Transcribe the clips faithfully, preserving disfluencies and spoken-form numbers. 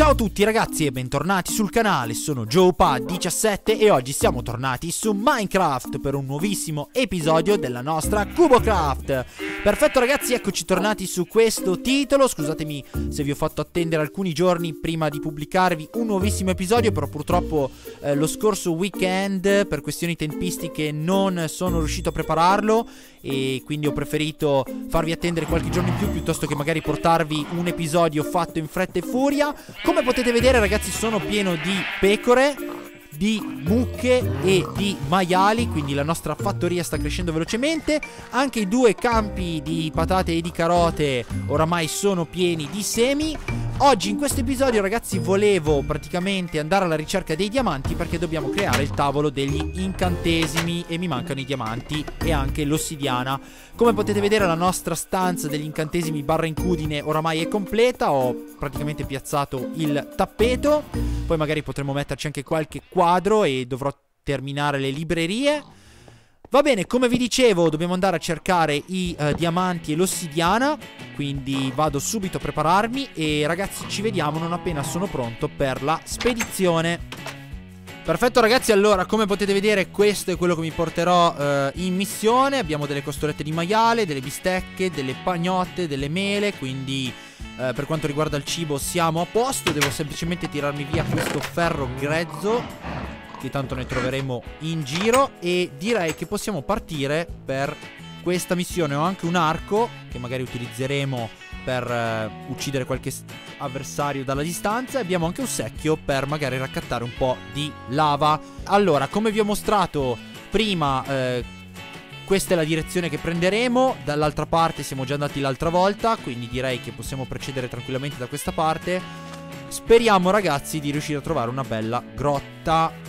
Ciao a tutti ragazzi e bentornati sul canale, sono JoePad diciassette e oggi siamo tornati su Minecraft per un nuovissimo episodio della nostra CuboCraft. Perfetto ragazzi, eccoci tornati su questo titolo, scusatemi se vi ho fatto attendere alcuni giorni prima di pubblicarvi un nuovissimo episodio, però purtroppo eh, lo scorso weekend per questioni tempistiche non sono riuscito a prepararlo e quindi ho preferito farvi attendere qualche giorno in più piuttosto che magari portarvi un episodio fatto in fretta e furia. Come potete vedere ragazzi sono pieno di pecore, di mucche e di maiali, quindi la nostra fattoria sta crescendo velocemente. Anche i due campi di patate e di carote oramai sono pieni di semi. Oggi in questo episodio ragazzi volevo praticamente andare alla ricerca dei diamanti perché dobbiamo creare il tavolo degli incantesimi e mi mancano i diamanti e anche l'ossidiana. Come potete vedere la nostra stanza degli incantesimi barra incudine oramai è completa, ho praticamente piazzato il tappeto, poi magari potremo metterci anche qualche quadro e dovrò terminare le librerie. Va bene, come vi dicevo dobbiamo andare a cercare i uh, diamanti e l'ossidiana, quindi vado subito a prepararmi e ragazzi ci vediamo non appena sono pronto per la spedizione. Perfetto ragazzi, allora come potete vedere questo è quello che mi porterò uh, in missione. Abbiamo delle costolette di maiale, delle bistecche, delle pagnotte, delle mele, quindi uh, per quanto riguarda il cibo siamo a posto. Devo semplicemente tirarmi via questo ferro grezzo che tanto ne troveremo in giro e direi che possiamo partire per questa missione. Ho anche un arco che magari utilizzeremo per uh, uccidere qualche avversario dalla distanza e abbiamo anche un secchio per magari raccattare un po' di lava. Allora, come vi ho mostrato prima, eh, questa è la direzione che prenderemo. Dall'altra parte siamo già andati l'altra volta, quindi direi che possiamo procedere tranquillamente da questa parte. Speriamo ragazzi di riuscire a trovare una bella grotta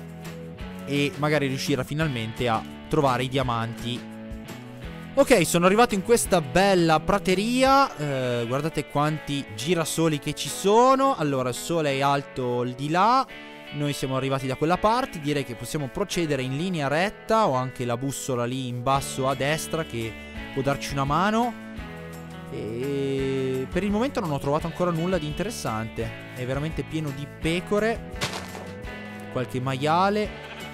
e magari riuscire finalmente a trovare i diamanti. Ok, sono arrivato in questa bella prateria, eh, guardate quanti girasoli che ci sono. Allora il sole è alto di là, noi siamo arrivati da quella parte, direi che possiamo procedere in linea retta. Ho anche la bussola lì in basso a destra che può darci una mano. E per il momento non ho trovato ancora nulla di interessante, è veramente pieno di pecore, qualche maiale,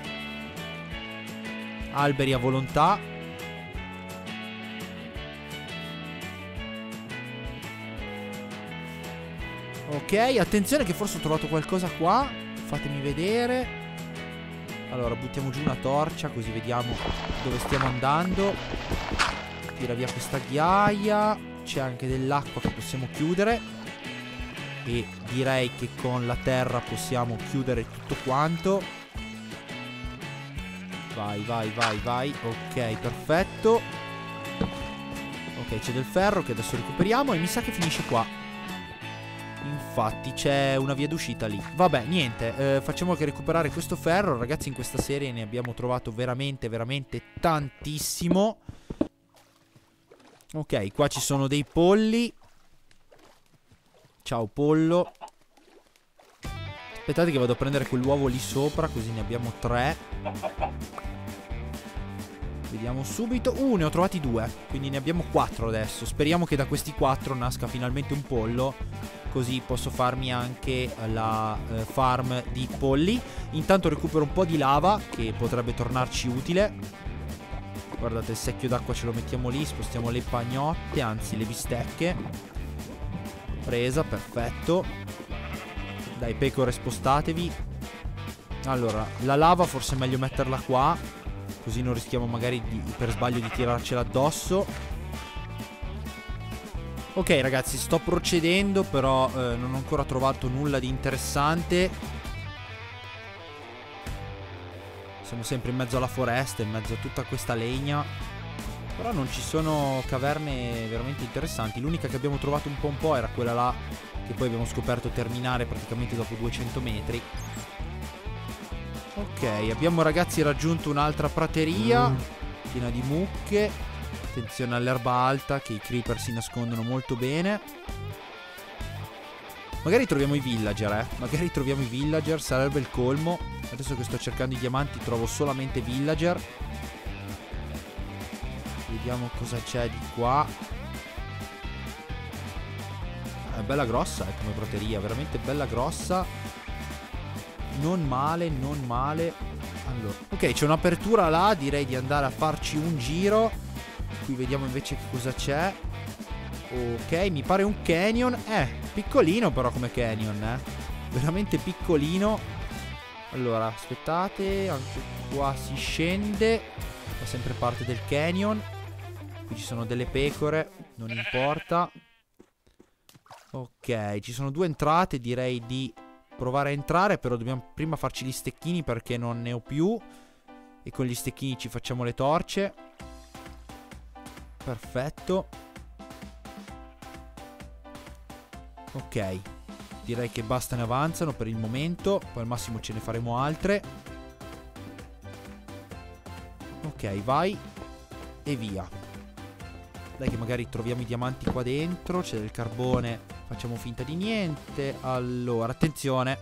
alberi a volontà. Ok, attenzione che forse ho trovato qualcosa qua. Fatemi vedere. Allora buttiamo giù una torcia così vediamo dove stiamo andando. Tira via questa ghiaia. C'è anche dell'acqua che possiamo chiudere e direi che con la terra possiamo chiudere tutto quanto. Vai, vai, vai, vai. Ok, perfetto. Ok, c'è del ferro che adesso recuperiamo e mi sa che finisce qua. Infatti c'è una via d'uscita lì. Vabbè, niente, eh, facciamo che recuperare questo ferro. Ragazzi, in questa serie ne abbiamo trovato veramente, veramente tantissimo. Ok, qua ci sono dei polli. Ciao pollo. Aspettate che vado a prendere quell'uovo lì sopra, così ne abbiamo tre. Vediamo subito. Uh, ne ho trovati due, quindi ne abbiamo quattro adesso. Speriamo che da questi quattro nasca finalmente un pollo, così posso farmi anche la eh, farm di polli. Intanto recupero un po' di lava che potrebbe tornarci utile. Guardate, il secchio d'acqua ce lo mettiamo lì. Spostiamo le pagnotte, anzi le bistecche. Presa, perfetto. Dai pecore, spostatevi. Allora, la lava forse è meglio metterla qua, così non rischiamo magari di, per sbaglio di tirarcela addosso. Ok ragazzi, sto procedendo, però eh, non ho ancora trovato nulla di interessante. Siamo sempre in mezzo alla foresta, in mezzo a tutta questa legna, però non ci sono caverne veramente interessanti. L'unica che abbiamo trovato un po' un po' era quella là, che poi abbiamo scoperto terminare praticamente dopo duecento metri. Ok, abbiamo ragazzi raggiunto un'altra prateria mm. piena di mucche. Attenzione all'erba alta, che i creeper si nascondono molto bene. Magari troviamo i villager, eh Magari troviamo i villager, sarebbe il colmo. Adesso che sto cercando i diamanti trovo solamente villager. Vediamo cosa c'è di qua. È bella grossa, eh, come prateria. Veramente bella grossa. Non male, non male. Allora, ok, c'è un'apertura là. Direi di andare a farci un giro. Qui vediamo invece che cosa c'è. Ok, mi pare un canyon. Eh, piccolino però come canyon, eh. Veramente piccolino. Allora, aspettate. Anche qua si scende. Fa sempre parte del canyon. Qui ci sono delle pecore. Non importa. Ok, ci sono due entrate. Direi di provare a entrare. Però dobbiamo prima farci gli stecchini, perché non ne ho più. E con gli stecchini ci facciamo le torce. Perfetto. Ok, direi che basta, ne avanzano per il momento. Poi al massimo ce ne faremo altre. Ok, vai. E via. Dai che magari troviamo i diamanti qua dentro. C'è del carbone. Facciamo finta di niente. Allora, attenzione.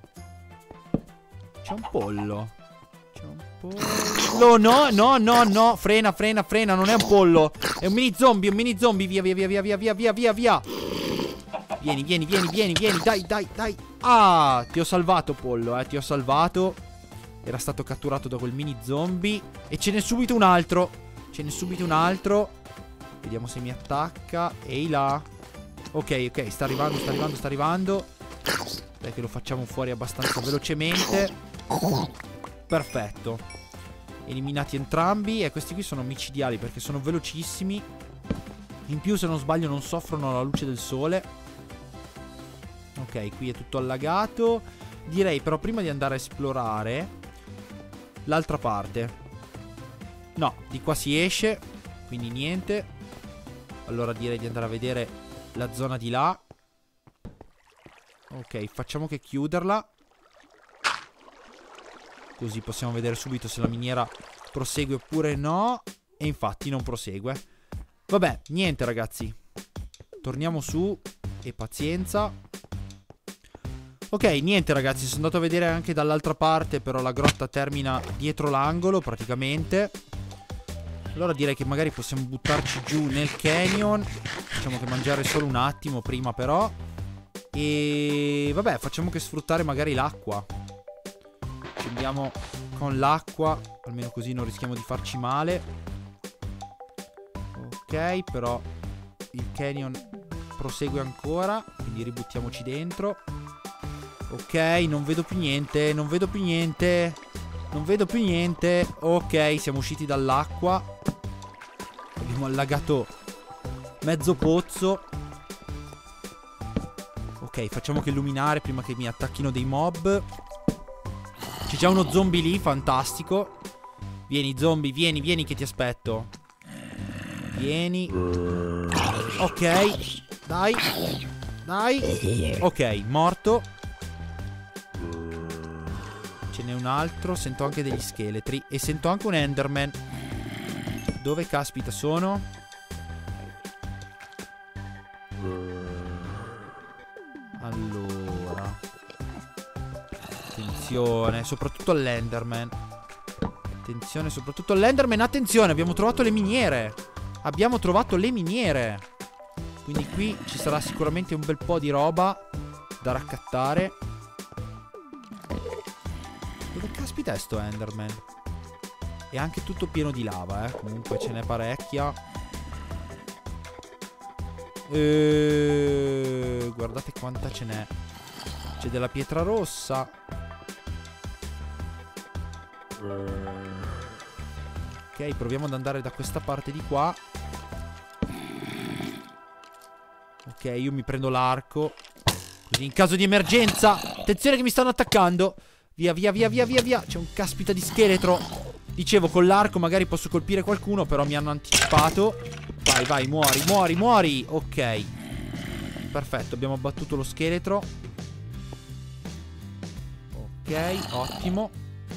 C'è un pollo. C'è un pollo. No, no, no, no. Frena, frena, frena. Non è un pollo. È un mini zombie, un mini zombie. Via, via, via, via, via, via, via, via, via. Vieni, vieni, vieni, vieni, vieni. Dai, dai, dai. Ah, ti ho salvato, pollo, eh. Ti ho salvato. Era stato catturato da quel mini zombie. E ce n'è subito un altro. Ce n'è subito un altro. Vediamo se mi attacca. Ehi là. Ok, ok, sta arrivando, sta arrivando, sta arrivando. Dai che lo facciamo fuori abbastanza velocemente. Perfetto. Eliminati entrambi. E questi qui sono micidiali perché sono velocissimi. In più, se non sbaglio, non soffrono la luce del sole. Ok, qui è tutto allagato. Direi però prima di andare a esplorare l'altra parte. No, di qua si esce. Quindi niente. Allora direi di andare a vedere la zona di là. Ok, facciamo che chiuderla. Così possiamo vedere subito se la miniera prosegue oppure no. E infatti non prosegue. Vabbè, niente ragazzi. Torniamo su. E pazienza. Ok, niente ragazzi, sono andato a vedere anche dall'altra parte. Però la grotta termina dietro l'angolo praticamente. Allora direi che magari possiamo buttarci giù nel canyon. Facciamo che mangiare solo un attimo prima però. E vabbè, facciamo che sfruttare magari l'acqua. Ci andiamo con l'acqua. Almeno così non rischiamo di farci male. Ok, però il canyon prosegue ancora. Quindi ributtiamoci dentro. Ok, non vedo più niente. Non vedo più niente. Non vedo più niente. Ok, siamo usciti dall'acqua. Abbiamo allagato mezzo pozzo. Ok, facciamo che illuminare prima che mi attacchino dei mob. C'è già uno zombie lì, fantastico. Vieni zombie, vieni, vieni che ti aspetto. Vieni. Ok, dai. Dai. Ok, morto. Ce n'è un altro. Sento anche degli scheletri. E sento anche un enderman. Dove caspita sono? Allora. Attenzione. Soprattutto all'enderman. Attenzione soprattutto all'enderman. Attenzione, abbiamo trovato le miniere. Abbiamo trovato le miniere. Quindi qui ci sarà sicuramente un bel po' di roba da raccattare. Dove caspita è sto enderman? È anche tutto pieno di lava, eh. Comunque ce n'è parecchia. E... guardate quanta ce n'è. C'è della pietra rossa. Ok, proviamo ad andare da questa parte di qua. Ok, io mi prendo l'arco. Così in caso di emergenza. Attenzione che mi stanno attaccando. Via, via, via, via, via, via. C'è un caspita di scheletro. Dicevo, con l'arco magari posso colpire qualcuno, però mi hanno anticipato. Vai, vai, muori, muori, muori. Ok. Perfetto, abbiamo abbattuto lo scheletro. Ok, ottimo.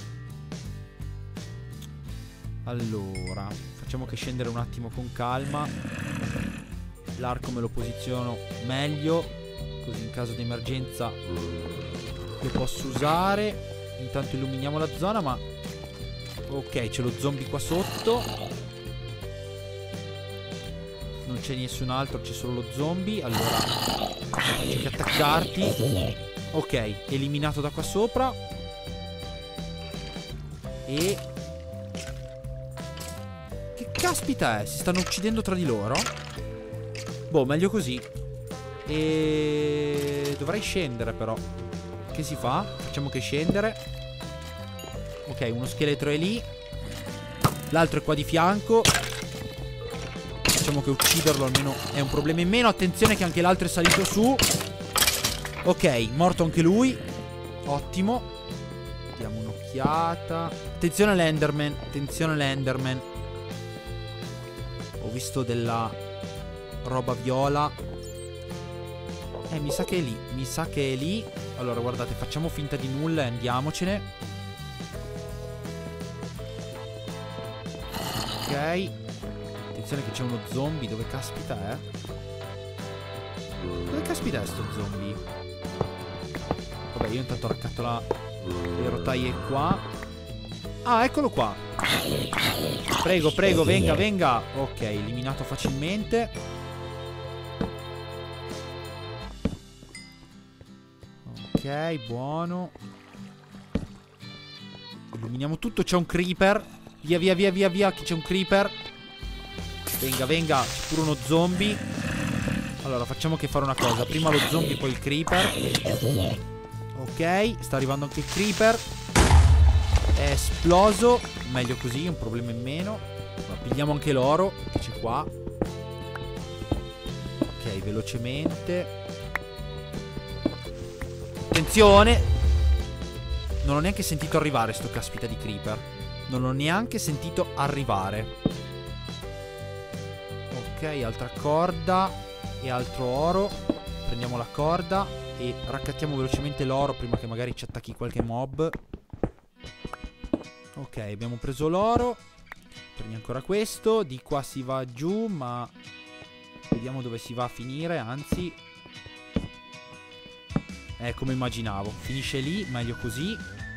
Allora, facciamo che scendere un attimo con calma. L'arco me lo posiziono meglio, così in caso di emergenza lo posso usare. Intanto illuminiamo la zona, ma... ok, c'è lo zombie qua sotto. Non c'è nessun altro, c'è solo lo zombie. Allora C'è che attaccarti. Ok, eliminato da qua sopra. E... che caspita è? Si stanno uccidendo tra di loro? Boh, meglio così. E... dovrei scendere però. Che si fa? Facciamo che scendere. Ok, uno scheletro è lì. L'altro è qua di fianco. Facciamo che ucciderlo almeno è un problema in meno. Attenzione che anche l'altro è salito su. Ok, morto anche lui. Ottimo. Diamo un'occhiata. Attenzione all'Enderman. Attenzione all'Enderman. Ho visto della roba viola. Eh, mi sa che è lì. Mi sa che è lì. Allora, guardate, facciamo finta di nulla e andiamocene. Ok. Attenzione che c'è uno zombie. Dove caspita è? Dove caspita è sto zombie? Vabbè, io intanto raccatto la... le rotaie qua. Ah, eccolo qua. Prego, prego, venga, venga. Ok, eliminato facilmente. Ok, buono. Illuminiamo tutto. C'è un creeper. Via, via, via, via, via. Che c'è un creeper. Venga, venga. C'è pure uno zombie. Allora, facciamo che fare una cosa. Prima lo zombie, poi il creeper. Ok, sta arrivando anche il creeper. È esploso. Meglio così, un problema in meno. Ma pigliamo anche l'oro che c'è qua. Ok, velocemente. Attenzione. Non ho neanche sentito arrivare sto caspita di creeper. Non l'ho neanche sentito arrivare. Ok, altra corda e altro oro. Prendiamo la corda e raccattiamo velocemente l'oro prima che magari ci attacchi qualche mob. Ok, abbiamo preso l'oro. Prendiamo ancora questo. Di qua si va giù, ma vediamo dove si va a finire. Anzi, è come immaginavo. Finisce lì, meglio così.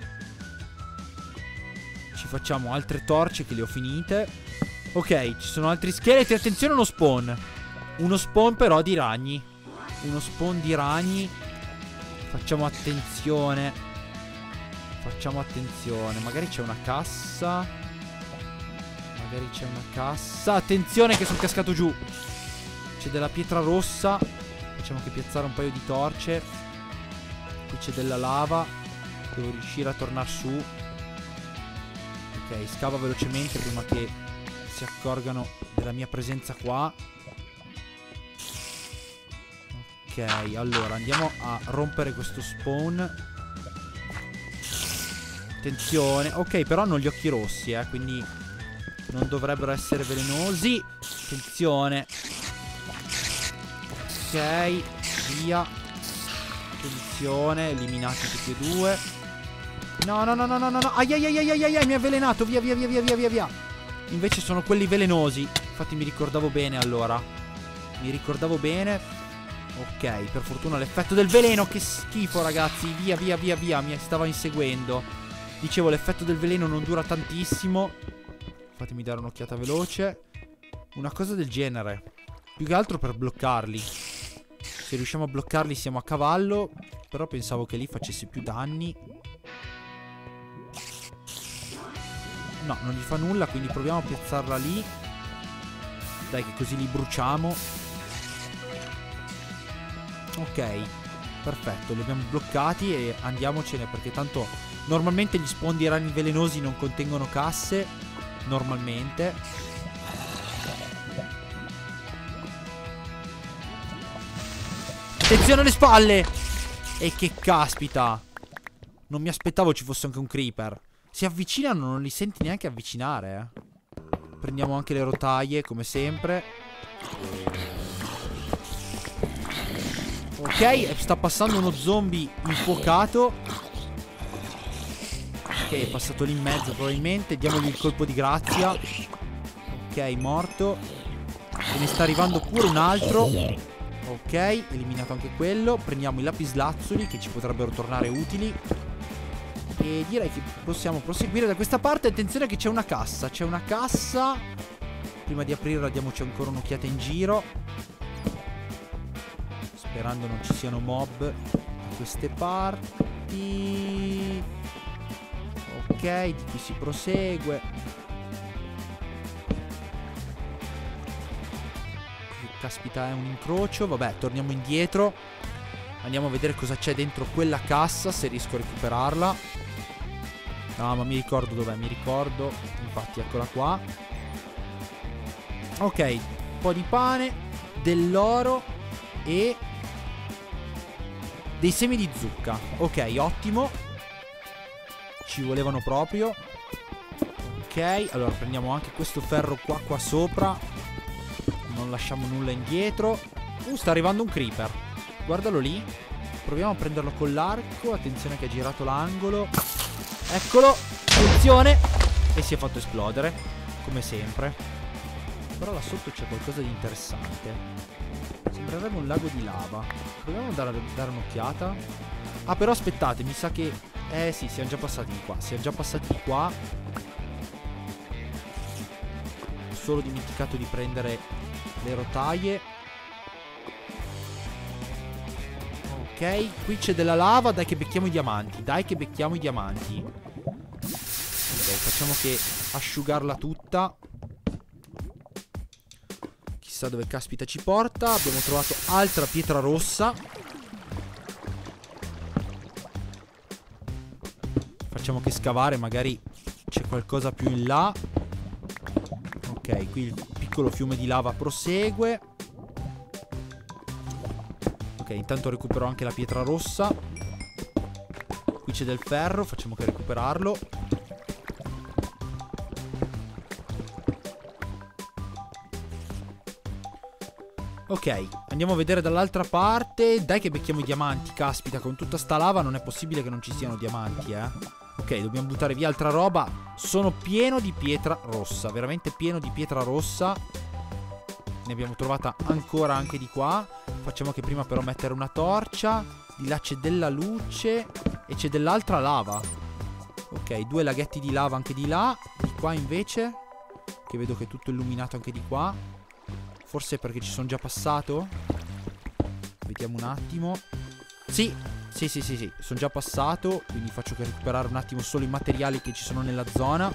Ci facciamo altre torce che le ho finite. Ok, ci sono altri scheletri. Attenzione, uno spawn. Uno spawn però di ragni. Uno spawn di ragni. Facciamo attenzione. Facciamo attenzione. Magari c'è una cassa. Magari c'è una cassa. Attenzione che sono cascato giù. C'è della pietra rossa. Facciamo che piazzare un paio di torce. Qui c'è della lava. Devo riuscire a tornare su. Ok, scava velocemente prima che si accorgano della mia presenza qua. Ok, allora andiamo a rompere questo spawn. Attenzione. Ok, però hanno gli occhi rossi, eh, quindi non dovrebbero essere velenosi. Attenzione. Ok, via. Attenzione, eliminati tutti e due. No, no, no, no, no, no, no. Ai ai ai ai ai ai, mi ha avvelenato. Via, via, via, via, via, via, via. Invece sono quelli velenosi. Infatti mi ricordavo bene allora. Mi ricordavo bene. Ok, per fortuna l'effetto del veleno. Che schifo, ragazzi. Via, via, via, via. Mi stava inseguendo. Dicevo, l'effetto del veleno non dura tantissimo. Fatemi dare un'occhiata veloce. Una cosa del genere. Più che altro per bloccarli. Se riusciamo a bloccarli siamo a cavallo. Però pensavo che lì facesse più danni. No, non gli fa nulla, quindi proviamo a piazzarla lì. Dai, che così li bruciamo. Ok, perfetto, li abbiamo bloccati e andiamocene, perché tanto normalmente gli spawn di ragni velenosi non contengono casse. Normalmente. Attenzione alle spalle. E che caspita. Non mi aspettavo ci fosse anche un creeper. Si avvicinano, non li senti neanche avvicinare, eh. Prendiamo anche le rotaie, come sempre. Ok, sta passando uno zombie infuocato. Ok, è passato lì in mezzo probabilmente. Diamogli il colpo di grazia. Ok, morto. E ne sta arrivando pure un altro. Ok, eliminato anche quello. Prendiamo i lapislazzuli che ci potrebbero tornare utili. E direi che possiamo proseguire da questa parte. Attenzione che c'è una cassa. C'è una cassa. Prima di aprirla diamoci ancora un'occhiata in giro. Sperando non ci siano mob da queste parti. Ok, di qui si prosegue. Che caspita, è un incrocio. Vabbè, torniamo indietro. Andiamo a vedere cosa c'è dentro quella cassa, se riesco a recuperarla. No, ma mi ricordo dov'è, mi ricordo. Infatti, eccola qua. Ok, un po' di pane, dell'oro e dei semi di zucca. Ok, ottimo. Ci volevano proprio. Ok, allora prendiamo anche questo ferro qua qua sopra. Non lasciamo nulla indietro. Uh, sta arrivando un creeper. Guardalo lì. Proviamo a prenderlo con l'arco. Attenzione che ha girato l'angolo. Eccolo. Attenzione. E si è fatto esplodere, come sempre. Però là sotto c'è qualcosa di interessante. Sembrerebbe un lago di lava. Proviamo a dare, dare un'occhiata. Ah, però aspettate, mi sa che... Eh sì, siamo già passati di qua. Siamo già passati di qua. Ho solo dimenticato di prendere le rotaie. Ok, qui c'è della lava. Dai che becchiamo i diamanti. Dai che becchiamo i diamanti. Ok, facciamo che asciugarla tutta. Chissà dove caspita ci porta. Abbiamo trovato altra pietra rossa. Facciamo che scavare, magari c'è qualcosa più in là. Ok, qui il piccolo fiume di lava prosegue. Ok, intanto recupero anche la pietra rossa. Qui c'è del ferro, facciamo che recuperarlo. Ok, andiamo a vedere dall'altra parte. Dai che becchiamo i diamanti. Caspita, con tutta sta lava non è possibile che non ci siano diamanti, eh. Ok, dobbiamo buttare via altra roba. Sono pieno di pietra rossa. Veramente pieno di pietra rossa. Ne abbiamo trovata ancora anche di qua. Facciamo che prima però mettere una torcia. Di là c'è della luce. E c'è dell'altra lava. Ok, due laghetti di lava anche di là. Di qua invece, che vedo che è tutto illuminato anche di qua. Forse perché ci sono già passato. Vediamo un attimo. Sì, sì, sì, sì, sì. Sono già passato. Quindi faccio che recuperare un attimo solo i materiali che ci sono nella zona.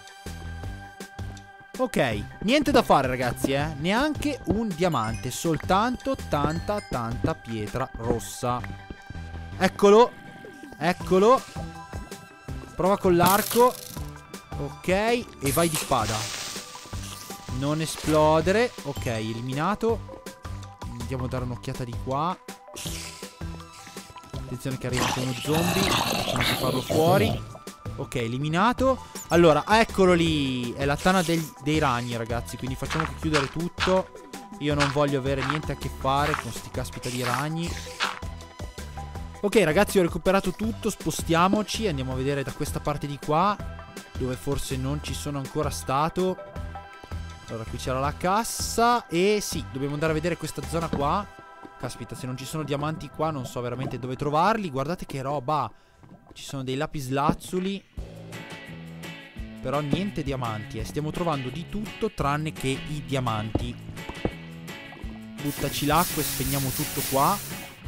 Ok, niente da fare ragazzi, eh. Neanche un diamante. Soltanto tanta, tanta pietra rossa. Eccolo. Eccolo. Prova con l'arco. Ok, e vai di spada. Non esplodere. Ok, eliminato. Andiamo a dare un'occhiata di qua. Attenzione che arriva anche uno zombie. Facciamo che farlo fuori. Ok, eliminato. Allora, eccolo lì. È la tana del, dei ragni ragazzi. Quindi facciamo che chiudere tutto. Io non voglio avere niente a che fare con sti caspita di ragni. Ok ragazzi, ho recuperato tutto. Spostiamoci. Andiamo a vedere da questa parte di qua, dove forse non ci sono ancora stato. Allora, qui c'era la cassa. E sì, dobbiamo andare a vedere questa zona qua. Caspita, se non ci sono diamanti qua non so veramente dove trovarli. Guardate che roba. Ci sono dei lapislazzuli. Però niente diamanti, eh. Stiamo trovando di tutto tranne che i diamanti. Buttaci l'acqua e spegniamo tutto qua.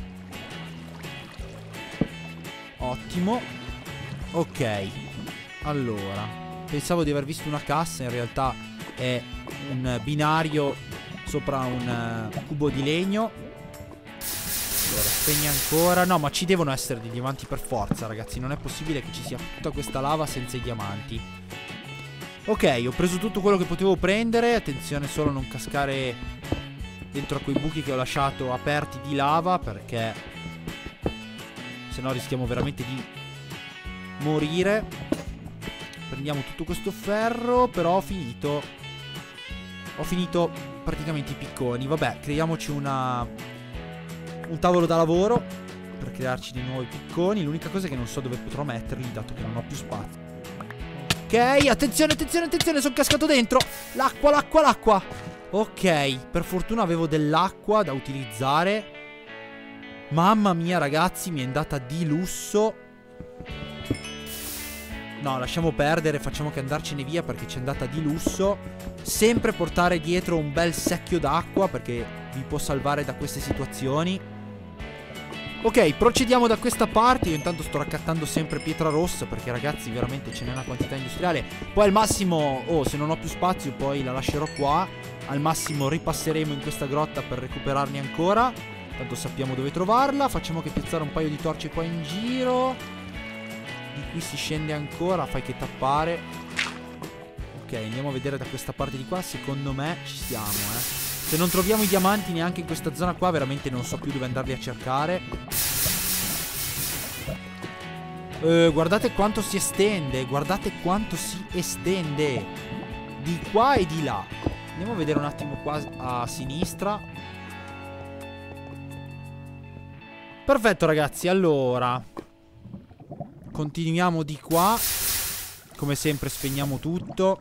Ottimo. Ok. Allora, pensavo di aver visto una cassa, in realtà è un binario sopra un uh, cubo di legno. Allora, spegni ancora. No, ma ci devono essere dei diamanti per forza, ragazzi. Non è possibile che ci sia tutta questa lava senza i diamanti. Ok, ho preso tutto quello che potevo prendere. Attenzione solo a non cascare dentro a quei buchi che ho lasciato aperti di lava, perché se no rischiamo veramente di morire. Prendiamo tutto questo ferro. Però ho finito Ho finito praticamente i picconi. Vabbè, creiamoci una un tavolo da lavoro per crearci dei nuovi picconi. L'unica cosa è che non so dove potrò metterli, dato che non ho più spazio. Ok, attenzione, attenzione, attenzione. Sono cascato dentro. L'acqua, l'acqua, l'acqua. Ok, per fortuna avevo dell'acqua da utilizzare. Mamma mia ragazzi, mi è andata di lusso. No, lasciamo perdere, facciamo che andarcene via perché ci è andata di lusso. Sempre portare dietro un bel secchio d'acqua, perché vi può salvare da queste situazioni. Ok, procediamo da questa parte. Io intanto sto raccattando sempre pietra rossa, perché ragazzi veramente ce n'è una quantità industriale. Poi al massimo, oh, se non ho più spazio poi la lascerò qua. Al massimo ripasseremo in questa grotta per recuperarne ancora. Tanto sappiamo dove trovarla. Facciamo che piazzare un paio di torce qua in giro. Di qui si scende ancora, fai che tappare. Ok, andiamo a vedere da questa parte di qua. Secondo me ci siamo, eh. Se non troviamo i diamanti neanche in questa zona qua, veramente non so più dove andarli a cercare. eh, Guardate quanto si estende. Guardate quanto si estende di qua e di là. Andiamo a vedere un attimo qua a sinistra. Perfetto ragazzi, allora continuiamo di qua. Come sempre spegniamo tutto.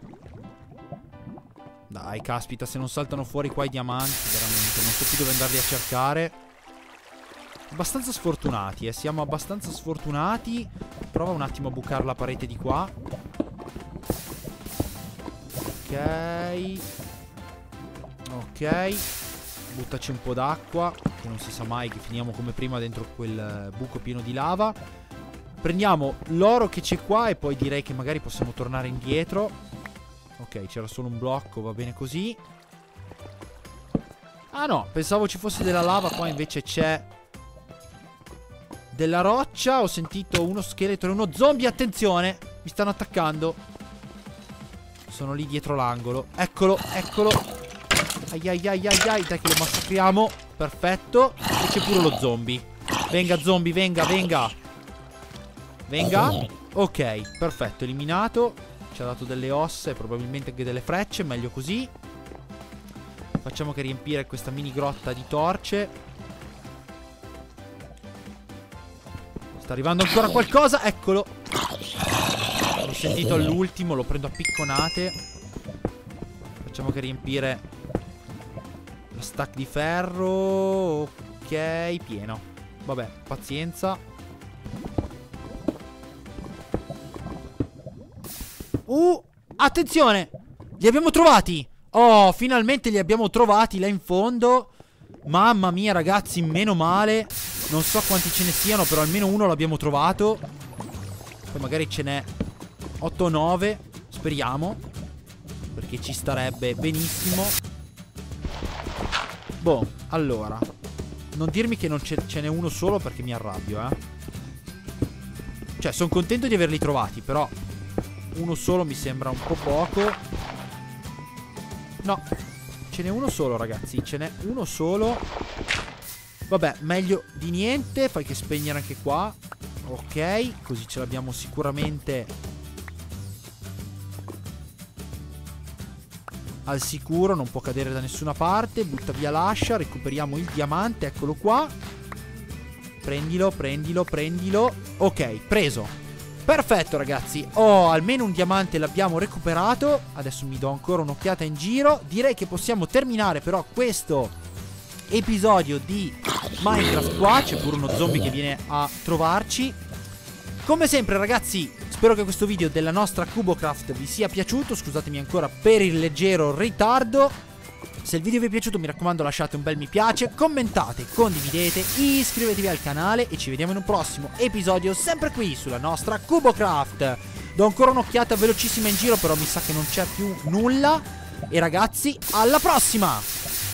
Dai, caspita, se non saltano fuori qua i diamanti, veramente, non so più dove andarli a cercare. Abbastanza sfortunati, eh, siamo abbastanza sfortunati. Prova un attimo a bucare la parete di qua. Ok. Ok. Buttaci un po' d'acqua, che non si sa mai che finiamo come prima dentro quel buco pieno di lava. Prendiamo l'oro che c'è qua e poi direi che magari possiamo tornare indietro. Ok, c'era solo un blocco, va bene così. Ah no, pensavo ci fosse della lava, qua invece c'è della roccia. Ho sentito uno scheletro e uno zombie, attenzione, mi stanno attaccando. Sono lì dietro l'angolo. Eccolo, eccolo. Ai ai ai ai ai, dai che lo massacriamo. Perfetto. E c'è pure lo zombie. Venga zombie, venga, venga. Venga. Ok, perfetto, eliminato. Ci ha dato delle ossa e probabilmente anche delle frecce. Meglio così. Facciamo che riempire questa mini grotta di torce. Sta arrivando ancora qualcosa. Eccolo. L'ho sentito all'ultimo. Lo prendo a picconate. Facciamo che riempire la stack di ferro. Ok, pieno. Vabbè, pazienza. Uh, attenzione! Li abbiamo trovati! Oh, finalmente li abbiamo trovati là in fondo. Mamma mia ragazzi, meno male. Non so quanti ce ne siano, però almeno uno l'abbiamo trovato. Poi magari ce n'è otto o nove. Speriamo, perché ci starebbe benissimo. Boh, allora non dirmi che non ce n'è uno solo, perché mi arrabbio, eh. Cioè, sono contento di averli trovati, però uno solo mi sembra un po' poco. No, ce n'è uno solo ragazzi, ce n'è uno solo. Vabbè, meglio di niente. Fai che spegnere anche qua. Ok, così ce l'abbiamo sicuramente al sicuro. Non può cadere da nessuna parte. Butta via l'ascia, recuperiamo il diamante. Eccolo qua. Prendilo, prendilo, prendilo. Ok, preso. Perfetto ragazzi, oh, almeno un diamante l'abbiamo recuperato. Adesso mi do ancora un'occhiata in giro. Direi che possiamo terminare però questo episodio di Minecraft qua. C'è pure uno zombie che viene a trovarci. Come sempre ragazzi, spero che questo video della nostra CuboCraft vi sia piaciuto. Scusatemi ancora per il leggero ritardo. Se il video vi è piaciuto mi raccomando lasciate un bel mi piace, commentate, condividete, iscrivetevi al canale e ci vediamo in un prossimo episodio sempre qui sulla nostra CuboCraft. Do ancora un'occhiata velocissima in giro, però mi sa che non c'è più nulla. E ragazzi, alla prossima!